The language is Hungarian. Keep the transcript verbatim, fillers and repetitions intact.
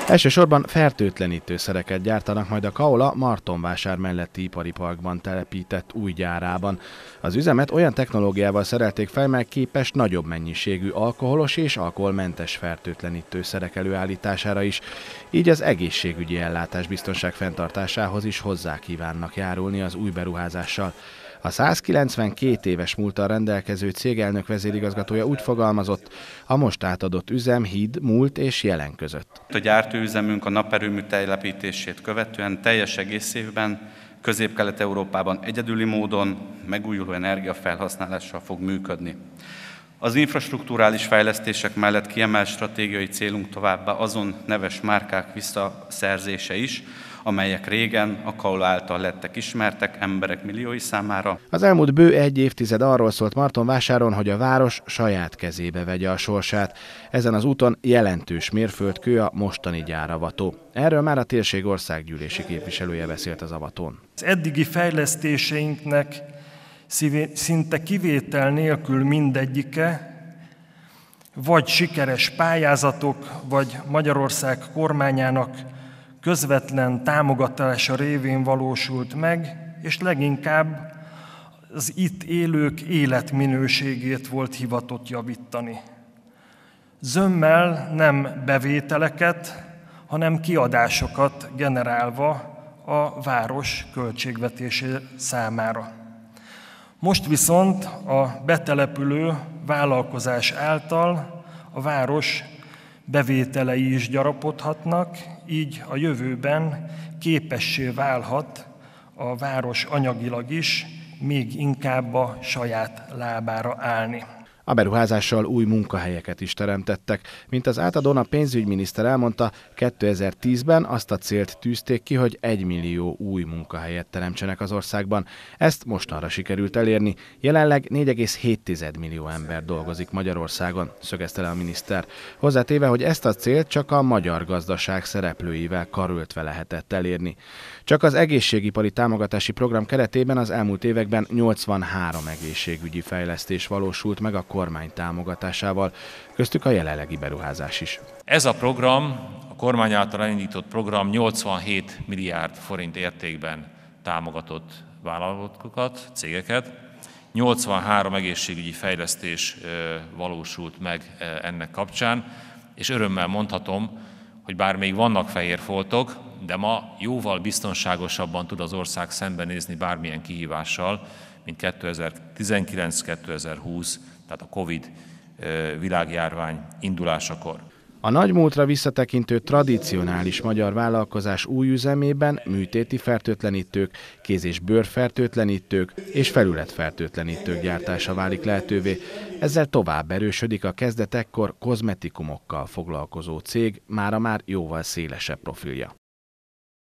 Elsősorban fertőtlenítőszereket gyártanak majd a Kaola Martonvásár melletti ipari parkban telepített új gyárában. Az üzemet olyan technológiával szerelték fel, mely képes nagyobb mennyiségű alkoholos és alkoholmentes fertőtlenítőszerek előállítására is, így az egészségügyi ellátás biztonság fenntartásához is hozzá kívánnak járulni az új beruházással. A százkilencvenkét éves múlttal rendelkező cég elnök vezérigazgatója úgy fogalmazott, a most átadott üzem híd múlt és jelen között. A gyártóüzemünk a naperőmű telepítését követően teljes egészében Közép-Kelet-Európában egyedüli módon megújuló energiafelhasználással fog működni. Az infrastrukturális fejlesztések mellett kiemelt stratégiai célunk továbbá azon neves márkák visszaszerzése is, amelyek régen a Kaola által lettek ismertek emberek milliói számára. Az elmúlt bő egy évtized arról szólt Martonvásáron, hogy a város saját kezébe vegye a sorsát. Ezen az úton jelentős mérföldkő a mostani gyáravató. Erről már a térség országgyűlési képviselője beszélt az avatón. Az eddigi fejlesztéseinknek szinte kivétel nélkül mindegyike vagy sikeres pályázatok, vagy Magyarország kormányának közvetlen támogatása révén valósult meg, és leginkább az itt élők életminőségét volt hivatott javítani. Zömmel nem bevételeket, hanem kiadásokat generálva a város költségvetése számára. Most viszont a betelepülő vállalkozás által a város bevételei is gyarapodhatnak, így a jövőben képessé válhat a város anyagilag is még inkább a saját lábára állni. A beruházással új munkahelyeket is teremtettek. Mint az átadón a pénzügyminiszter elmondta, kétezer-tízben azt a célt tűzték ki, hogy egymillió új munkahelyet teremtsenek az országban. Ezt mostanra sikerült elérni. Jelenleg négy egész hét millió ember dolgozik Magyarországon, szögezte le a miniszter. Hozzátéve, hogy ezt a célt csak a magyar gazdaság szereplőivel karöltve lehetett elérni. Csak az egészségipari támogatási program keretében az elmúlt években nyolcvanhárom egészségügyi fejlesztés valósult meg a kormány támogatásával, köztük a jelenlegi beruházás is. Ez a program, a kormány által elindított program nyolcvanhét milliárd forint értékben támogatott vállalatokat, cégeket. nyolcvanhárom egészségügyi fejlesztés valósult meg ennek kapcsán, és örömmel mondhatom, hogy bár még vannak fehér foltok, de ma jóval biztonságosabban tud az ország szembenézni bármilyen kihívással, mint kétezer-tizenkilenc kétezer-húsz, tehát a Covid világjárvány indulásakor. A nagymúltra visszatekintő tradicionális magyar vállalkozás új üzemében műtéti fertőtlenítők, kéz- és bőrfertőtlenítők és felületfertőtlenítők gyártása válik lehetővé. Ezzel tovább erősödik a kezdetekkor kozmetikumokkal foglalkozó cég mára már jóval szélesebb profilja.